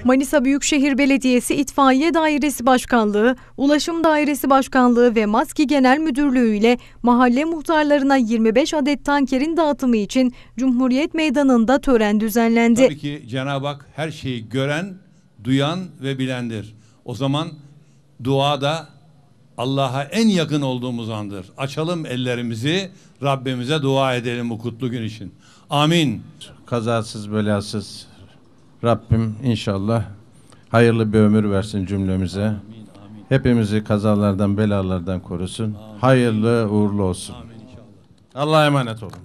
Manisa Büyükşehir Belediyesi İtfaiye Dairesi Başkanlığı, Ulaşım Dairesi Başkanlığı ve MASKİ Genel Müdürlüğü ile mahalle muhtarlarına 25 adet tankerin dağıtımı için Cumhuriyet Meydanı'nda tören düzenlendi. Tabii ki Cenab-ı Hak her şeyi gören, duyan ve bilendir. O zaman duada Allah'a en yakın olduğumuz andır. Açalım ellerimizi, Rabbimize dua edelim bu kutlu gün için. Amin. Kazasız belasız Rabbim inşallah hayırlı bir ömür versin cümlemize. Amin, amin. Hepimizi kazalardan, belalardan korusun. Amin. Hayırlı uğurlu olsun. Amin inşallah. Allah'a emanet olun.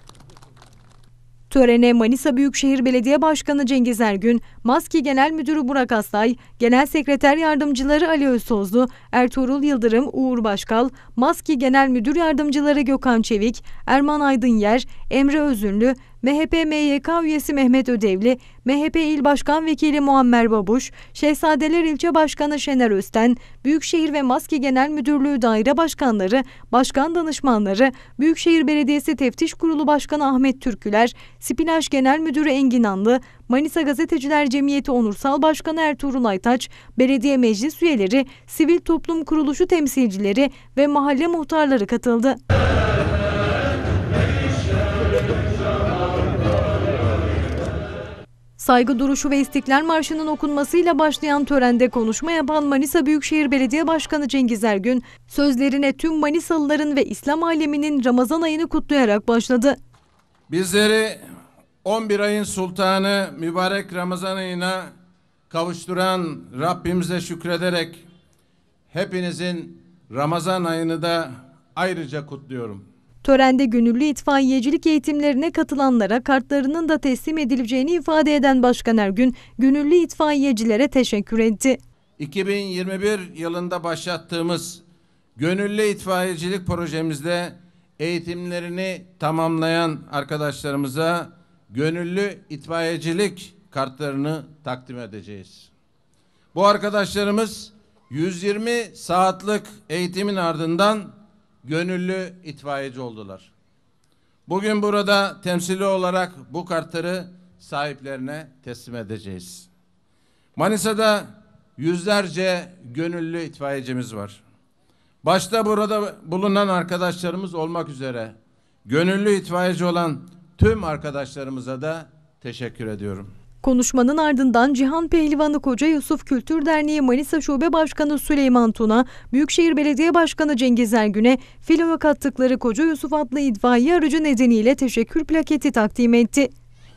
Törene Manisa Büyükşehir Belediye Başkanı Cengiz Ergün, MASKİ Genel Müdürü Burak Astay, Genel Sekreter Yardımcıları Ali Özsozlu, Ertuğrul Yıldırım, Uğur Başkal, MASKİ Genel Müdür Yardımcıları Gökhan Çevik, Erman Aydınyer, Emre Özünlü, MHP MYK üyesi Mehmet Ödevli, MHP İl Başkan Vekili Muammer Babuş, Şehzadeler İlçe Başkanı Şener Özten, Büyükşehir ve MASKİ Genel Müdürlüğü Daire Başkanları, Başkan Danışmanları, Büyükşehir Belediyesi Teftiş Kurulu Başkanı Ahmet Türküler, Spinaş Genel Müdürü Engin Anlı, Manisa Gazeteciler Cemiyeti Onursal Başkanı Ertuğrul Aytaç, belediye meclis üyeleri, sivil toplum kuruluşu temsilcileri ve mahalle muhtarları katıldı. Saygı duruşu ve İstiklal Marşı'nın okunmasıyla başlayan törende konuşma yapan Manisa Büyükşehir Belediye Başkanı Cengiz Ergün, sözlerine tüm Manisalıların ve İslam aleminin Ramazan ayını kutlayarak başladı. Bizleri 11 ayın sultanı mübarek Ramazan ayına kavuşturan Rabbimize şükrederek hepinizin Ramazan ayını da ayrıca kutluyorum. Törende gönüllü itfaiyecilik eğitimlerine katılanlara kartlarının da teslim edileceğini ifade eden Başkan Ergün, gönüllü itfaiyecilere teşekkür etti. 2021 yılında başlattığımız gönüllü itfaiyecilik projemizde eğitimlerini tamamlayan arkadaşlarımıza gönüllü itfaiyecilik kartlarını takdim edeceğiz. Bu arkadaşlarımız 120 saatlik eğitimin ardından gönüllü itfaiyeci oldular. Bugün burada temsili olarak bu kartları sahiplerine teslim edeceğiz. Manisa'da yüzlerce gönüllü itfaiyecimiz var. Başta burada bulunan arkadaşlarımız olmak üzere gönüllü itfaiyeci olan tüm arkadaşlarımıza da teşekkür ediyorum. Konuşmanın ardından Cihan Pehlivanı Koca Yusuf Kültür Derneği Manisa Şube Başkanı Süleyman Tuna, Büyükşehir Belediye Başkanı Cengiz Ergün'e filoya kattıkları Koca Yusuf adlı itfaiye aracı nedeniyle teşekkür plaketi takdim etti.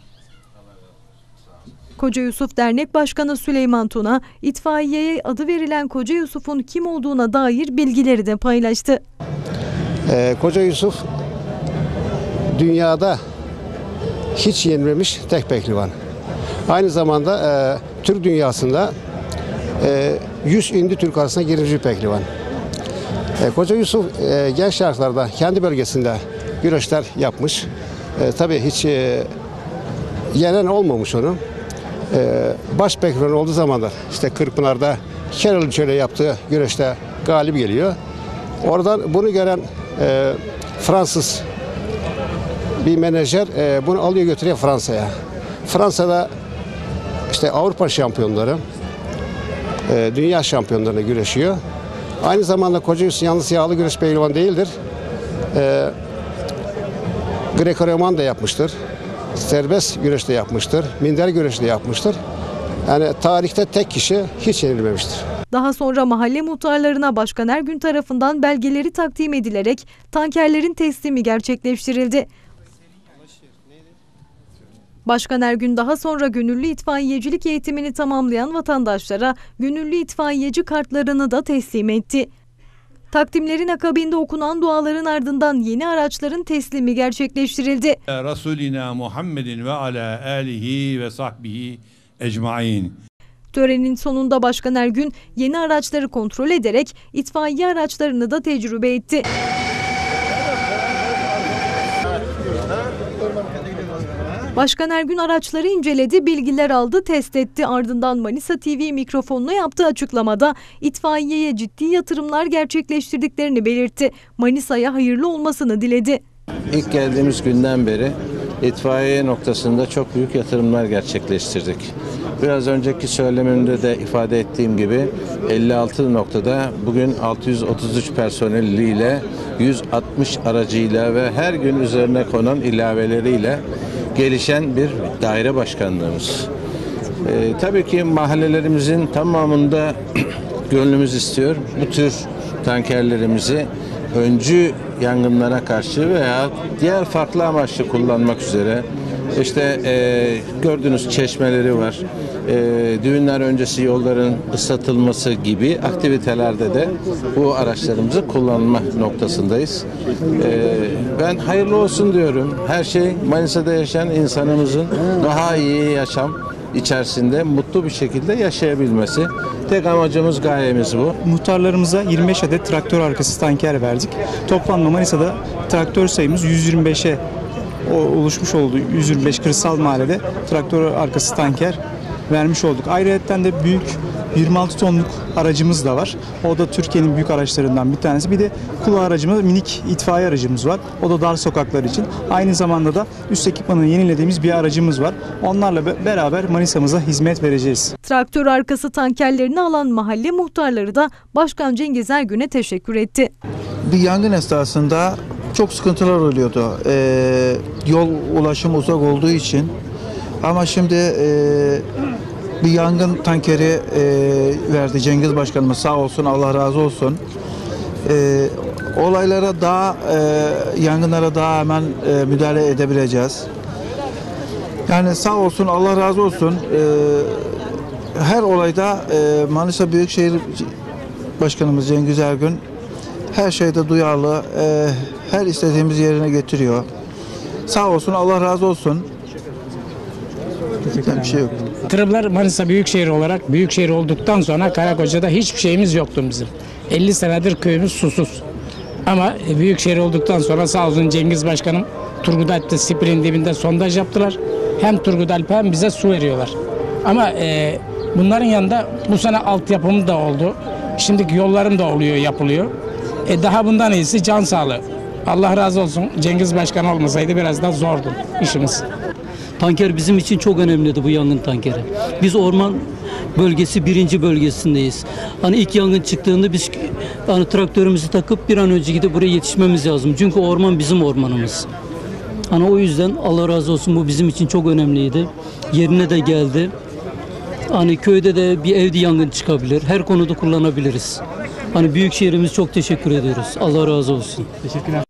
Koca Yusuf Dernek Başkanı Süleyman Tuna, itfaiyeye adı verilen Koca Yusuf'un kim olduğuna dair bilgileri de paylaştı. Koca Yusuf dünyada hiç yenilmemiş tek pehlivan. Aynı zamanda Türk dünyasında 100 indi Türk arasında girinci pehlivan. Koca Yusuf genç yaşlarda kendi bölgesinde güreşler yapmış. Tabii hiç yenen olmamış onu. Baş pehlivan olduğu zamanlar işte Kırkpınar'da Keral'ın şöyle yaptığı güreşte galip geliyor. Oradan bunu gören Fransız bir menajer bunu alıyor götürüyor Fransa'ya. Fransa'da işte Avrupa şampiyonları, dünya şampiyonlarına güreşiyor. Aynı zamanda Koca Yusuf yalnız yağlı güreş pehlivan değildir. Greko-Roman da yapmıştır. Serbest güreş de yapmıştır. Minder güreş de yapmıştır. Yani tarihte tek kişi hiç yenilmemiştir. Daha sonra mahalle muhtarlarına Başkan Ergün tarafından belgeleri takdim edilerek tankerlerin teslimi gerçekleştirildi. Başkan Ergün daha sonra gönüllü itfaiyecilik eğitimini tamamlayan vatandaşlara gönüllü itfaiyeci kartlarını da teslim etti. Takdimlerin akabinde okunan duaların ardından yeni araçların teslimi gerçekleştirildi. Resulina Muhammedin ve ala alihi ve sahbihi ecmaîn. Törenin sonunda Başkan Ergün yeni araçları kontrol ederek itfaiye araçlarını da tecrübe etti. Başkan Ergün araçları inceledi, bilgiler aldı, test etti. Ardından Manisa TV mikrofonuna yaptığı açıklamada itfaiyeye ciddi yatırımlar gerçekleştirdiklerini belirtti. Manisa'ya hayırlı olmasını diledi. İlk geldiğimiz günden beri itfaiye noktasında çok büyük yatırımlar gerçekleştirdik. Biraz önceki söylemimde de ifade ettiğim gibi 56 noktada bugün 633 personeliyle 160 aracıyla ve her gün üzerine konan ilaveleriyle gelişen bir daire başkanlığımız. Tabii ki mahallelerimizin tamamında gönlümüz istiyor. Bu tür tankerlerimizi öncü yangınlara karşı veya diğer farklı amaçlı kullanmak üzere işte gördüğünüz çeşmeleri var. Düğünler öncesi yolların ıslatılması gibi aktivitelerde de bu araçlarımızı kullanma noktasındayız. Ben hayırlı olsun diyorum. Her şey Manisa'da yaşayan insanımızın daha iyi yaşam içerisinde mutlu bir şekilde yaşayabilmesi. Tek amacımız, gayemiz bu. Muhtarlarımıza 25 adet traktör arkası tanker verdik. Toplamda Manisa'da traktör sayımız 125'e oluşmuş oldu. 125 kırsal mahallede traktör arkası tanker vermiş olduk. Ayrıca de büyük 26 tonluk aracımız da var. O da Türkiye'nin büyük araçlarından bir tanesi. Bir de kula aracımız, minik itfaiye aracımız var. O da dar sokaklar için. Aynı zamanda da üst ekipmanını yenilediğimiz bir aracımız var. Onlarla beraber Manisa'mıza hizmet vereceğiz. Traktör arkası tankerlerini alan mahalle muhtarları da Başkan Cengiz Ergün'e teşekkür etti. Bir yangın esnasında çok sıkıntılar oluyordu. Yol ulaşım uzak olduğu için. Ama şimdi bir yangın tankeri verdi Cengiz Başkanımız, sağ olsun, Allah razı olsun. Olaylara daha, yangınlara daha hemen müdahale edebileceğiz. Yani sağ olsun, Allah razı olsun. Her olayda Manisa Büyükşehir Başkanımız Cengiz Ergün her şeyde duyarlı, her istediğimiz yerine getiriyor. Sağ olsun, Allah razı olsun. Bir şey yok. Tırıblar Manisa Büyükşehir olarak, büyükşehir olduktan sonra Karakoca'da hiçbir şeyimiz yoktu bizim. 50 senedir köyümüz susuz. Ama büyükşehir olduktan sonra sağ olsun Cengiz Başkanım Turgutalp'te Sipir'in dibinde sondaj yaptılar. Hem Turgutalp hem bize su veriyorlar. Ama bunların yanında bu sene altyapım da oldu. Şimdiki yollarım da oluyor, yapılıyor. Daha bundan iyisi can sağlığı. Allah razı olsun. Cengiz Başkan olmasaydı biraz daha zordu işimiz. Tanker bizim için çok önemliydi, bu yangın tankeri. Biz orman bölgesi 1. bölgesindeyiz. Hani ilk yangın çıktığında biz hani traktörümüzü takıp bir an önce gidip buraya yetişmemiz lazım. Çünkü orman bizim ormanımız. Hani o yüzden Allah razı olsun, bu bizim için çok önemliydi. Yerine de geldi. Hani köyde de bir evde yangın çıkabilir. Her konuda kullanabiliriz. Hani büyükşehirimiz çok teşekkür ediyoruz. Allah razı olsun. Teşekkürler.